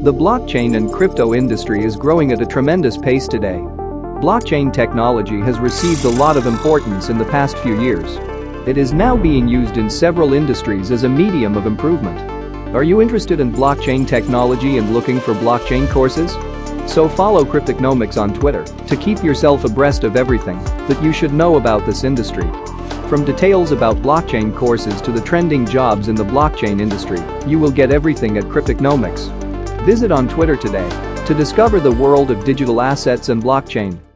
The blockchain and crypto industry is growing at a tremendous pace today. Blockchain technology has received a lot of importance in the past few years. It is now being used in several industries as a medium of improvement. Are you interested in blockchain technology and looking for blockchain courses? So follow Cryptonomics on Twitter to keep yourself abreast of everything that you should know about this industry. From details about blockchain courses to the trending jobs in the blockchain industry, you will get everything at Cryptonomics. Visit on Twitter today to discover the world of digital assets and blockchain.